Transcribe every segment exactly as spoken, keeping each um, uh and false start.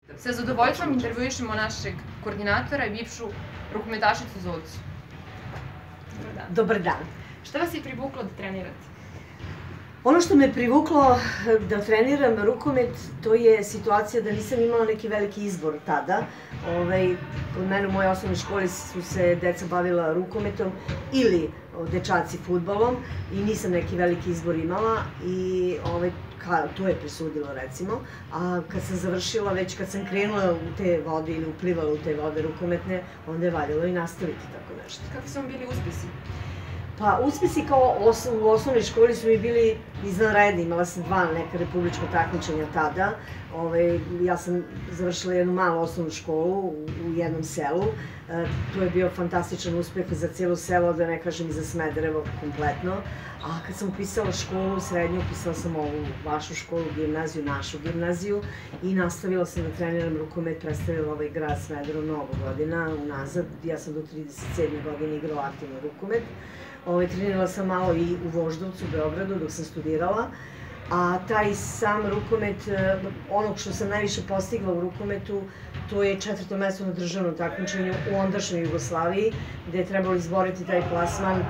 Sa zadovoljstvom intervjuišemo našeg koordinatora i bivšu rukometašicu Zolicu. Dobar dan. Dobar dan. Šta vas je privuklo da trenirate? Ono što me privuklo da treniram rukomet, to je situacija da nisam imala neki veliki izbor tada. Kod mene u mojoj osnovnoj školi su se deca bavila rukometom ili dečaci fudbalom i nisam neki veliki izbor imala i to je presudilo recimo. A kad sam završila, već kad sam krenula u te vode ili uplivala u te vode rukometne, onda je valjalo i nastaviti tako nešto. Kakvi su vam bili uspesi? Pa uspesi kao u osnovnoj školi su mi bili izvanredni, imala sam dva neka republička takmičenja tada. Ja sam završila jednu malu osnovnu školu u jednom selu. To je bio fantastičan uspeh za cijelo selo, da ne kažem i za Smederevo kompletno. A kad sam upisala školu, srednju, upisala sam ovu vašu školu, gimnaziju, našu gimnaziju i nastavila sam da treniram rukomet, predstavila ovaj grad Smederevo mnogo godina unazad. Ja sam do trideset sedme godine igrala aktivno rukomet. Trenirala sam malo i u Voždovcu, u Beogradu, dok sam studirala. A taj sam rukomet, onog što sam najviše postigla u rukometu, to je četvrto mesto na državnom takmičenju u ondašnjoj Jugoslaviji, gde je trebalo izboriti taj plasman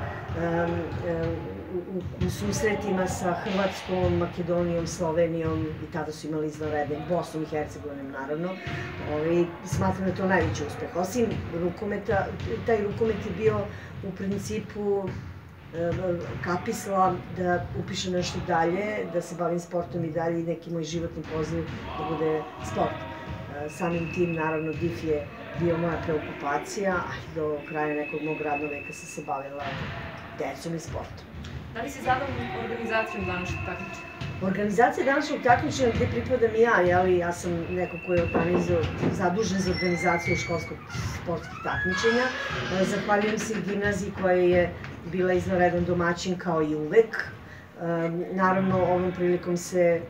u susretima sa Hrvatskom, Makedonijom, Slovenijom i tada su imali izvanredne, Bosnom i Hercegovinom naravno. Smatram da je to najveći uspeh. Osim rukometa, taj rukomet je bio u principu kapisla da upišem nešto dalje, da se bavim sportom i dalje i neki moj životni poziv da bude sport. Samim tim, naravno, D I F je bio moja preokupacija, a do kraja nekog mog radnog veka sam se bavila decom i sportom. Da li si zadovoljna organizacijom današnjeg takmičenja? Organizacija današnjeg takmičenja gde pripadam i ja, ja sam neko ko je zadužen za organizaciju školskog sportskih takmičenja. Zahvaljujem se i gimnaziji koja je bila izvanredan domaćin kao i uvek. Naravno, ovom prilikom se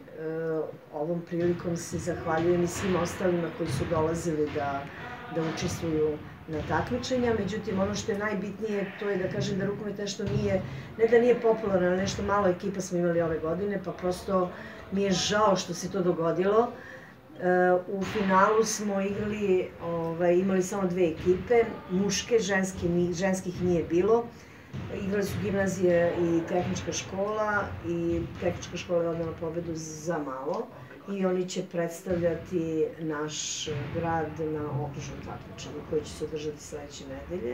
ovom prilikom se zahvaljujem i svim ostalima koji su dolazili da učestvuju na takmičenja. Međutim, ono što je najbitnije, to je da kažem da rukomet nešto nije, ne da nije popularno, ali nešto malo ekipa smo imali ove godine, pa prosto mi je žao što se to dogodilo. U finalu smo igrali, imali samo dve ekipe, muške, ženskih nije bilo. Igrali su gimnazije i tehnička škola i tehnička škola je odnela pobedu za malo i oni će predstavljati naš grad na okružnom takmičenju koji će se održati sledeće nedelje.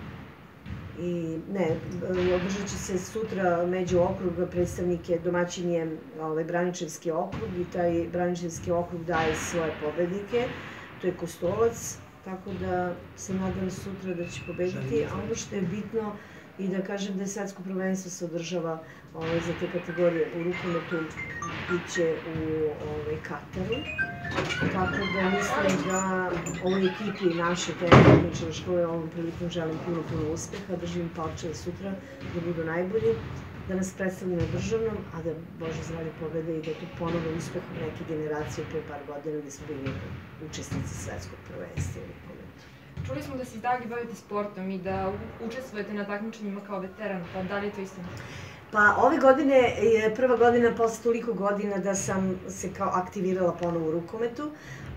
I ne, održat će se sutra među okruga predstavnike, domaćin je Braničevski okrug i taj Braničevski okrug daje svoje pobednike, to je Kostolac, tako da se nadam sutra da će pobediti, a ono što je bitno i da kažem da je svetsko prvenstvo se održava za te kategorije u rukometu, bit će u Kataru, tako da mislim da ovoj ekipi naše tehničke škole ovom prilikom želim puno, puno uspeha, držim palčeve sutra da budu najbolji, da nas predstavljaju na državnom, a da Bože zdravlje pobede i da je to ponovno uspeh neke generacije pre par godina gde smo bili učesnici svetskog prvenstva u rukometu. Čuli smo da se i dalje bavite sportom i da učestvujete na takmičenjima kao veteran, pa da li je to istina? Pa ove godine je prva godina posle toliko godina da sam se kao aktivirala ponovo u rukometu.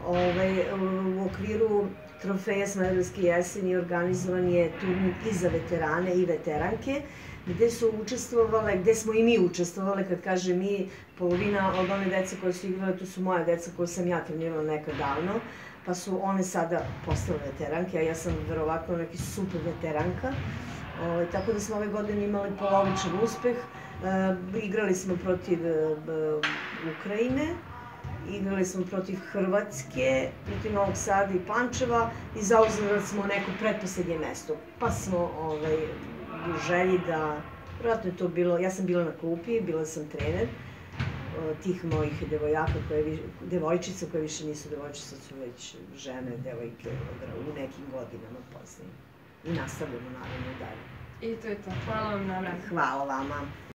U okviru trofeja Smederevske jeseni organizovan je turnir i za veterane i veteranke, gde su učestvovale, gde smo i mi učestvovale, kad kažem mi, polovina od one dece koje su igrale, to su moja deca koje sam ja trenirala nekad davno, pa su one sada postale veteranke, a ja sam verovatno neki super veteranka. Tako da smo ove godine imali polovičan uspeh. Igrali smo protiv Ukrajine, igrali smo protiv Hrvatske, protiv Novog Sada i Pančeva i zauzeli smo neko pretposlednje mesto. Pa smo u želji da, vjerojatno je to bilo, ja sam bila na klupi, bila sam trener tih mojih devojaka, devojčica koje više nisu devojčice, su već žene, devojke u nekim godinama posljednjim. I nastavljamo naravno dalje. I to je to. Hvala vam na vremenu. Hvala vama.